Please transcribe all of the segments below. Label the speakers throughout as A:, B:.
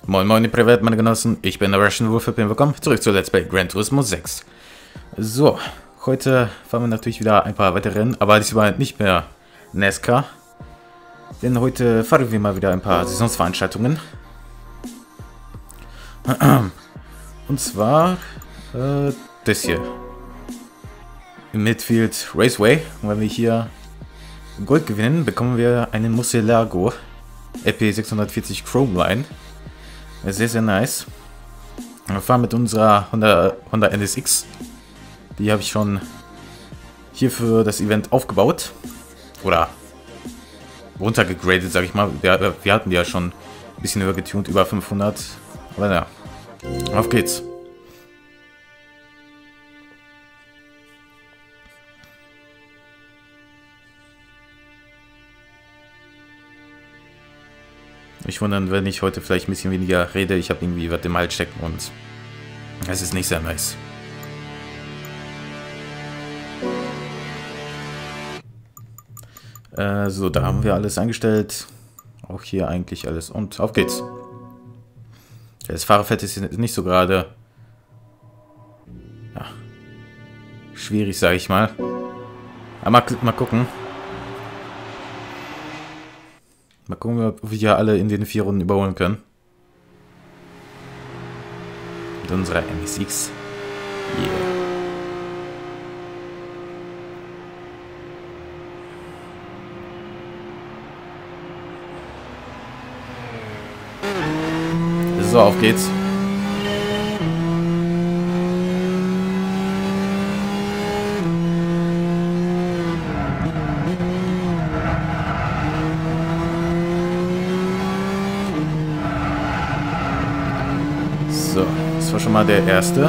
A: Moin moin, privat, meine Genossen, ich bin der Russian Wolf, willkommen zurück zu Let's Play Gran Turismo 6. So, heute fahren wir natürlich wieder ein paar weitere Rennen, aber diesmal nicht mehr NASCAR. Denn heute fahren wir mal wieder ein paar Saisonsveranstaltungen. Und zwar das hier. Im Midfield Raceway. Und wenn wir hier Gold gewinnen, bekommen wir einen Murcielago LP640 Chrome Line. Sehr, sehr nice. Wir fahren mit unserer Honda NSX. Die habe ich schon hier für das Event aufgebaut. Oder runtergegradet, sage ich mal. Wir hatten die ja schon ein bisschen höher getunt, über 500. Aber ja, auf geht's. Nicht wundern, wenn ich heute vielleicht ein bisschen weniger rede. Ich habe irgendwie was im Hals stecken und es ist nicht sehr nice. So, da haben wir alles eingestellt. Auch hier eigentlich alles. Und auf geht's. Das Fahrerfeld ist nicht so gerade ja, schwierig, sage ich mal. Aber mal gucken. Mal gucken, ob wir hier alle in den 4 Runden überholen können. Mit unserer MSX. Yeah. So, auf geht's. So, das war schon mal der erste.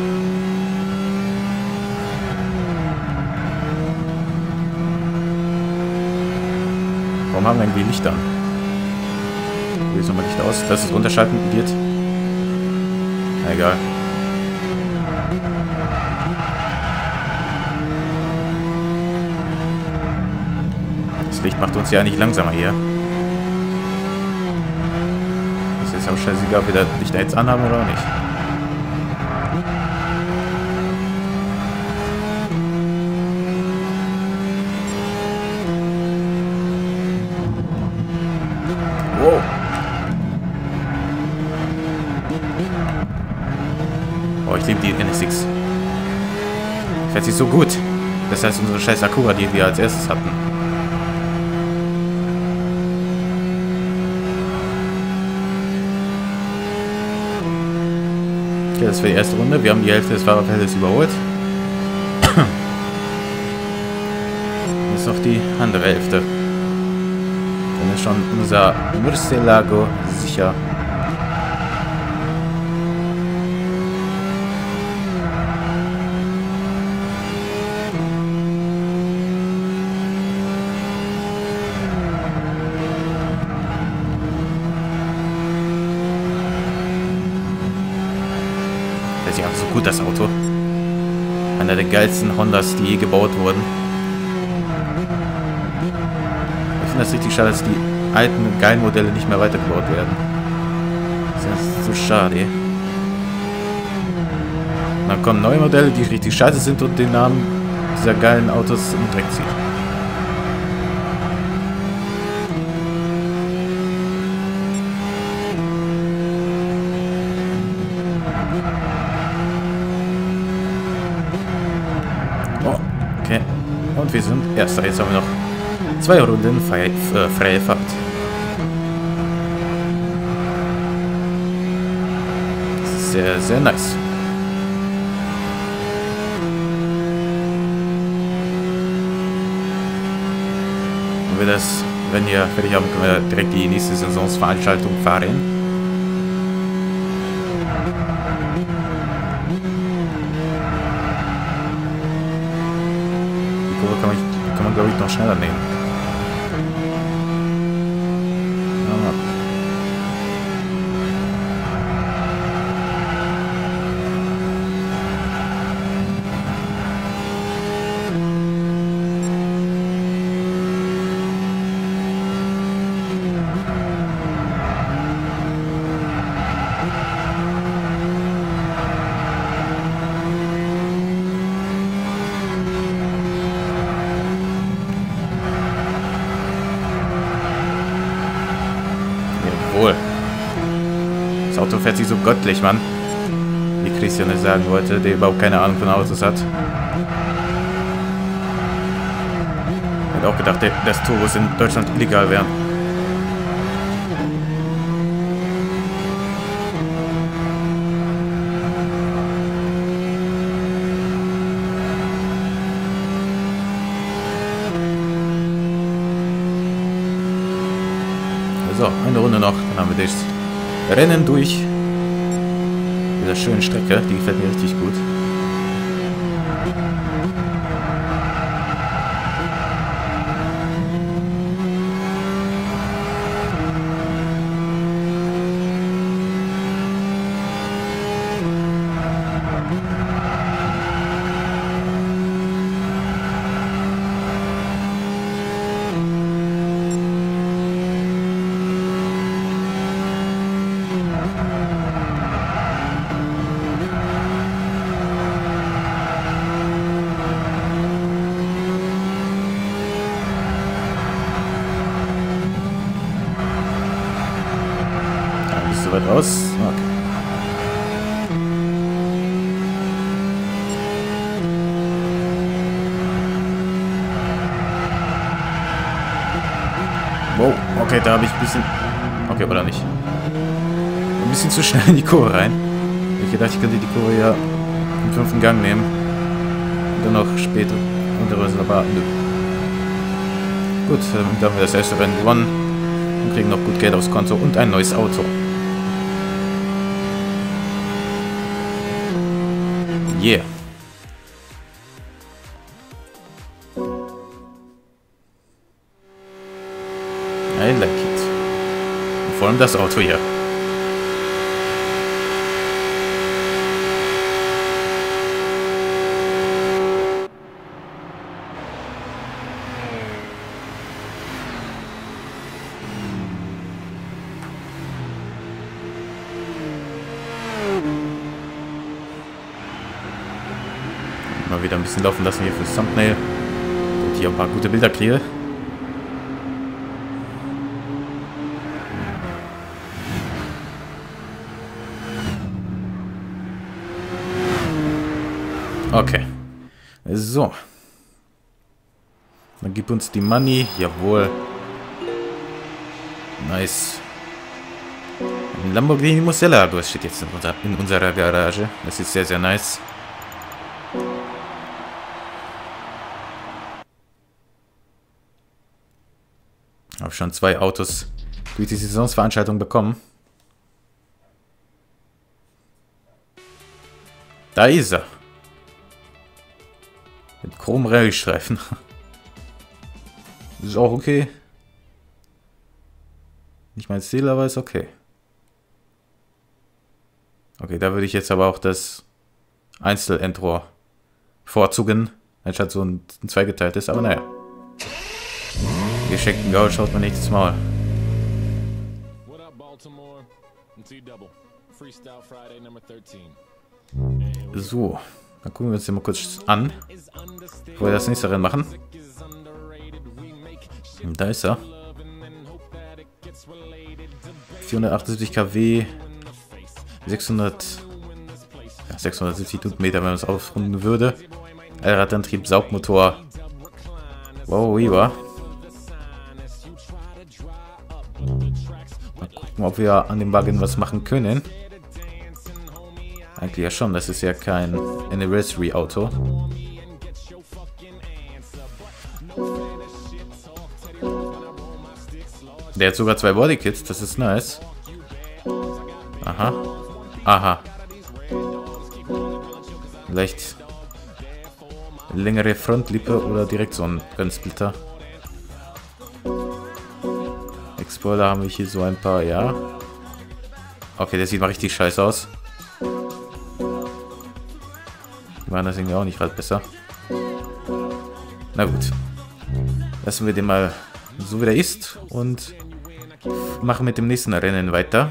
A: Warum haben wir irgendwie Licht an? Ich will nochmal Licht aus, dass es runterschalten wird. Na, egal. Das Licht macht uns ja nicht langsamer hier. Ist jetzt auch scheißegal, ob wir das Licht jetzt anhaben oder nicht. Wow. Oh, ich liebe die NSX. Fährt sich so gut. Das heißt, unsere scheiß Acura, die wir als erstes hatten. Okay, das war die erste Runde. Wir haben die Hälfte des Fahrerfeldes überholt. Jetzt noch die andere Hälfte. Dann ist schon unser Murcielago sicher. Das ist ja so gut, das Auto. Einer der geilsten Hondas, die je gebaut wurden. Ich finde das richtig schade, dass die alten, geilen Modelle nicht mehr weitergebaut werden. Das ist so schade. Und dann kommen neue Modelle, die richtig scheiße sind und den Namen dieser geilen Autos im Dreck ziehen. Okay, und wir sind erster. Jetzt haben wir noch 2 Runden freie Fahrt. Das ist sehr, sehr nice. Wenn wir das, wenn wir fertig haben, können wir direkt die nächste Saisonsveranstaltung fahren. Kann man glaube ich noch schneller nehmen. Ja. Jawohl. Das Auto fährt sich so göttlich, Mann. Wie Christian es sagen wollte, der überhaupt keine Ahnung von Autos hat. Ich hätte auch gedacht, dass Turbos in Deutschland illegal wären. So, eine Runde noch, dann haben wir das Rennen durch dieser schönen Strecke. Die gefällt mir richtig gut. So weit raus. Okay. Wow, okay, da habe ich ein bisschen... Okay, oder nicht. Ein bisschen zu schnell in die Kurve rein. Ich dachte, ich könnte die Kurve ja im 5. Gang nehmen. Und dann noch später unterweise, aber nö. Gut, dann haben wir das erste Rennen gewonnen. Und kriegen noch gut Geld aufs Konto und ein neues Auto. Yeah. I like it. Und vor allem das Auto hier. Mal wieder ein bisschen laufen lassen hier fürs Thumbnail. Und hier ein paar gute Bilder kriege. Okay. So. Dann gib uns die Money. Jawohl. Nice. Ein Lamborghini Murcielago steht jetzt in unserer Garage. Das ist sehr, sehr nice. Habe schon 2 Autos durch die Saisonsveranstaltung bekommen. Da ist er. Mit Chrom-Rallye-Streifen. Ist auch okay. Nicht mein Stil, aber ist okay. Okay, da würde ich jetzt aber auch das Einzel-Endrohr vorzugen, anstatt so ein zweigeteiltes, aber naja. Geschenkten Gaul schaut man nicht ins Maul. So, dann gucken wir uns den mal kurz an, bevor wir das nächste Rennen machen. Und da ist er. 478 kW, 670 Newtonmeter, wenn man es aufrunden würde. Allradantrieb, Saugmotor. Wow, Weaver. Mal gucken, ob wir an dem Wagen was machen können. Eigentlich ja schon, das ist ja kein Anniversary-Auto. Der hat sogar 2 Bodykits, das ist nice. Aha. Aha. Vielleicht längere Frontlippe oder direkt so ein Rennsplitter. Spoiler haben wir hier so ein paar, ja. Okay, der sieht mal richtig scheiße aus. Die machen das irgendwie auch nicht gerade besser. Na gut. Lassen wir den mal so wie der ist und machen mit dem nächsten Rennen weiter.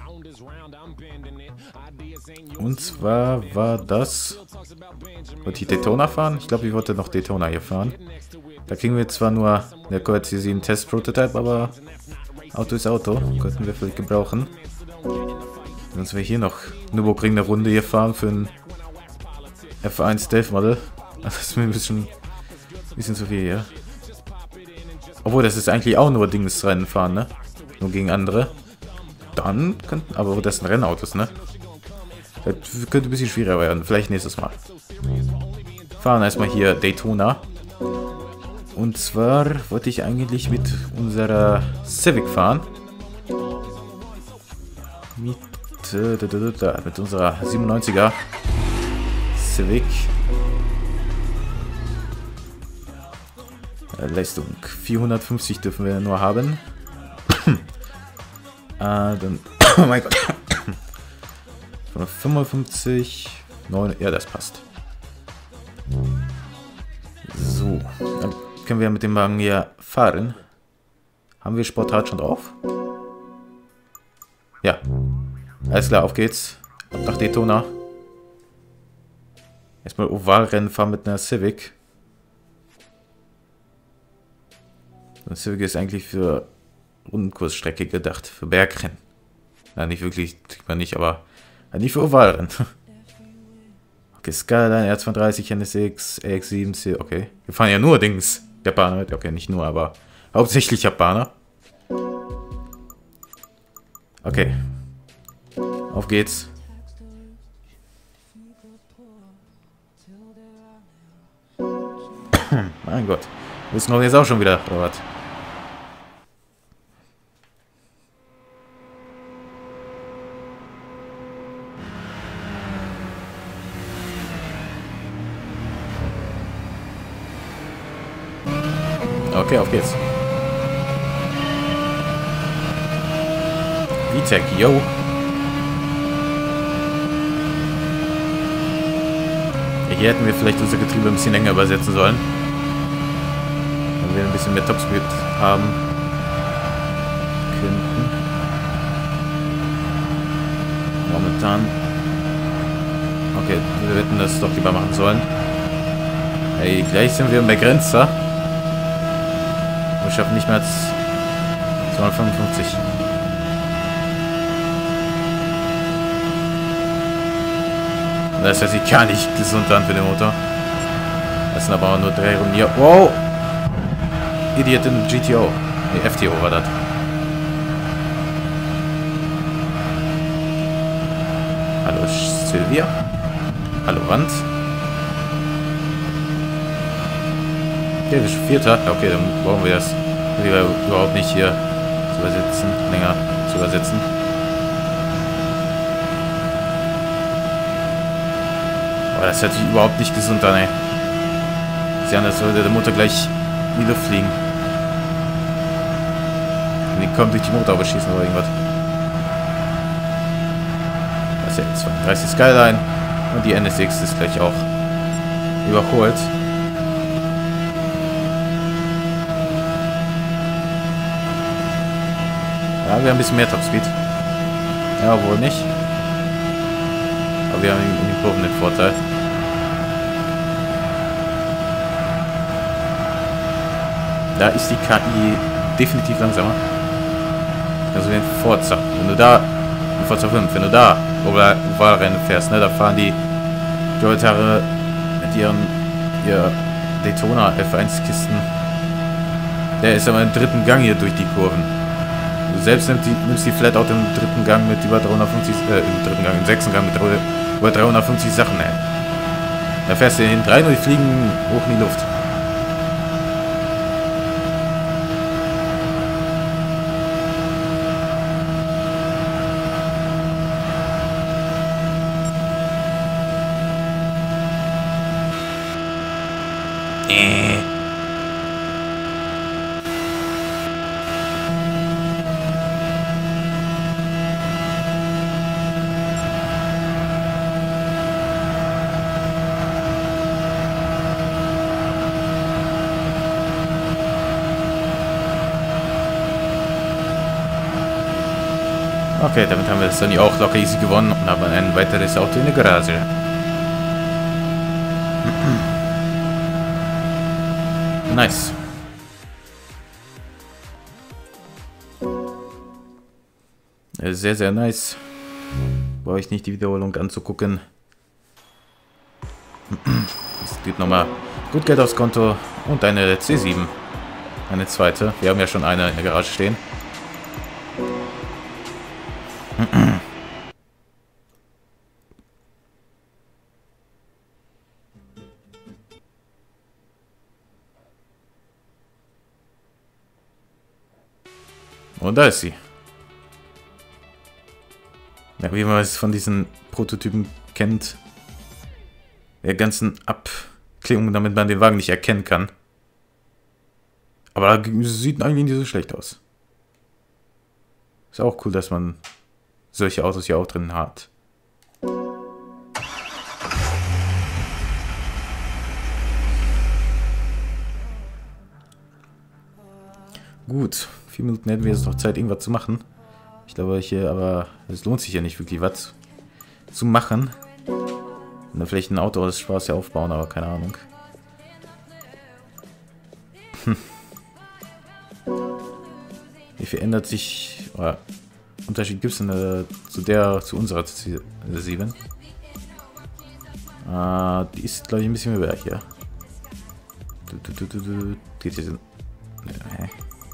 A: Und zwar war das... Wollte ich Daytona fahren? Ich glaube, ich wollte noch Daytona hier fahren. Da kriegen wir zwar nur eine Corvette C7 Test Prototype, aber Auto ist Auto. Könnten wir vielleicht gebrauchen. Sonst wäre hier noch Nürburgring eine Runde hier fahren für ein F1 Stealth Model. Das ist mir ein bisschen zu viel hier. Obwohl, das ist eigentlich auch nur Dingsrennen fahren, ne? Nur gegen andere. Dann könnten... Aber das sind Rennautos, ne? Das könnte ein bisschen schwieriger werden. Vielleicht nächstes Mal. Fahren erstmal hier Daytona. Und zwar wollte ich eigentlich mit unserer Civic fahren. Mit unserer 97er Civic. Leistung 450 dürfen wir nur haben. Dann, oh mein Gott. 55, 9, ja, das passt. So, dann können wir mit dem Wagen hier fahren. Haben wir Sportrad schon drauf? Ja. Alles klar, auf geht's. Ab nach Daytona. Erstmal Ovalrennen fahren mit einer Civic. Eine Civic ist eigentlich für Rundenkursstrecke gedacht, für Bergrennen. Na, nicht wirklich, kriegt man nicht, aber nicht für Ovalrennen. Okay, Skyline, R32, NSX, AX7, okay. Wir fahren ja nur Dings. Japaner mit, okay, nicht nur, aber hauptsächlich Japaner. Okay. Auf geht's. Mein Gott. Wissen wir jetzt auch schon wieder, oder was? Okay, auf geht's. VTEC, yo. Hier hätten wir vielleicht unser Getriebe ein bisschen länger übersetzen sollen. Wenn wir ein bisschen mehr Topspeed haben könnten. Momentan. Okay, wir hätten das doch lieber machen sollen. Hey, gleich sind wir im Begrenzer. Wir schaffen nicht mehr als 255. Das hört sich gar nicht gesund an für den Motor. Das sind aber auch nur 3 Runden hier. Wow! Idiot im GTO. Ne, FTO war das. Hallo Silvia. Hallo Rand. Okay, wir sind Vierter. Okay, dann brauchen wir das überhaupt nicht hier zu übersetzen, länger zu übersetzen. Aber das hört sich überhaupt nicht gesund an, ey. Sie haben das sollte der Motor gleich in die Luft fliegen. Und die kommen durch die Motorhaube schießen oder irgendwas. Das ist ja 32 Skyline. Und die NSX ist gleich auch überholt. Ja, wir haben ein bisschen mehr Topspeed. Ja, wohl nicht. Aber wir haben in den Kurven den Vorteil. Da ist die KI definitiv langsamer. Also den Forza. Wenn du da, Forza 5, wenn du da Ovalrennen fährst, ne, da fahren die Leute mit ihr Daytona F1-Kisten. Der ist aber im 3. Gang hier durch die Kurven. Du selbst nimmst die Flatout im 3. Gang mit über 350, im 6. Gang mit über 350 Sachen, ey. Da fährst du hinten rein und die fliegen hoch in die Luft. Okay, damit haben wir das dann auch locker easy gewonnen und haben ein weiteres Auto in der Garage. Sehr, sehr nice. Brauche ich nicht die Wiederholung anzugucken. Es gibt nochmal gut Geld aufs Konto und eine C7. Eine zweite. Wir haben ja schon eine in der Garage stehen. Und da ist sie. Ja, wie man es von diesen Prototypen kennt. Der ganzen Abklärungen, damit man den Wagen nicht erkennen kann. Aber sieht eigentlich nicht so schlecht aus. Ist auch cool, dass man solche Autos hier auch drin hat. Gut, 4 Minuten hätten wir jetzt noch Zeit, irgendwas zu machen. Ich glaube hier, aber es lohnt sich ja nicht wirklich was zu machen. Und dann vielleicht ein Auto aus Spaß hier aufbauen, aber keine Ahnung. Wie viel ändert sich, oder Unterschied gibt es denn zu unserer 7? Die ist, glaube ich, ein bisschen höher hier. Geht hier. Nee.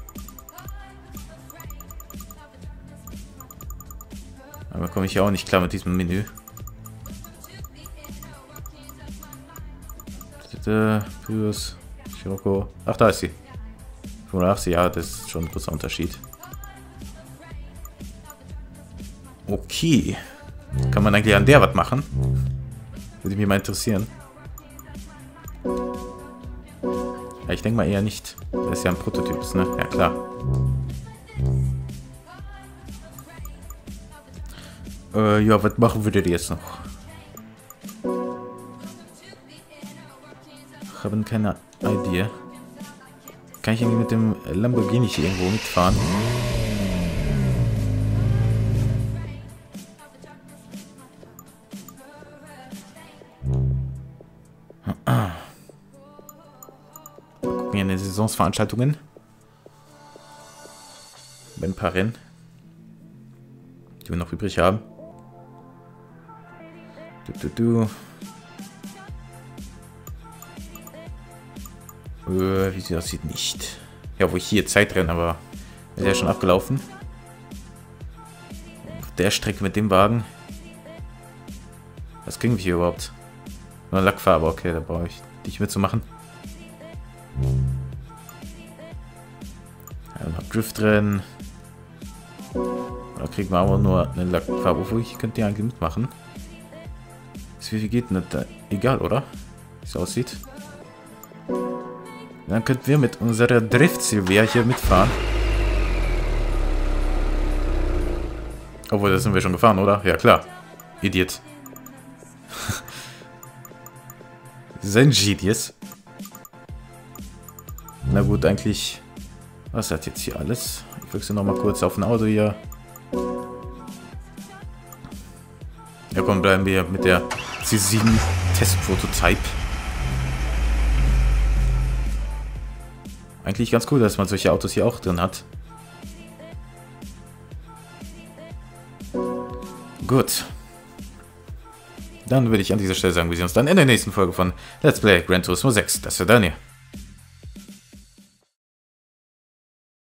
A: Aber komme ich ja auch nicht klar mit diesem Menü. Prius, Scirocco. Ach, da ist sie. 85, ja, das ist schon ein großer Unterschied. Okay. Kann man eigentlich an der was machen? Würde mich mal interessieren. Ja, ich denke mal eher nicht. Das ist ja ein Prototyp, ne? Ja, klar. Ja, was machen wir denn jetzt noch? Ich habe keine Idee. Kann ich irgendwie mit dem Lamborghini hier irgendwo mitfahren? Gucken wir in den Saisonsveranstaltungen. Ein paar Rennen, die wir noch übrig haben. Wie sie aussieht, nicht. Ja, wo ich hier Zeitrennen, aber ist ja schon abgelaufen. Auf der Strecke mit dem Wagen. Was kriegen wir hier überhaupt? Nur Lackfarbe, okay, da brauche ich nicht mitzumachen. Ja, noch Driftrennen. Da kriegen wir aber nur eine Lackfarbe. Obwohl, ich könnte die eigentlich mitmachen. Wie viel geht denn das? Egal, oder? Wie es aussieht. Dann könnten wir mit unserer Drift-Silvia hier mitfahren. Obwohl, da sind wir schon gefahren, oder? Ja, klar. Idiot. Sein Genius. Na gut, eigentlich... Was hat jetzt hier alles? Ich wechsle nochmal kurz auf ein Auto hier. Ja komm, bleiben wir mit der C7 Testprototype. Eigentlich ganz cool, dass man solche Autos hier auch drin hat. Gut. Dann würde ich an dieser Stelle sagen, wir sehen uns dann in der nächsten Folge von Let's Play Gran Turismo 6. Das war Daniel.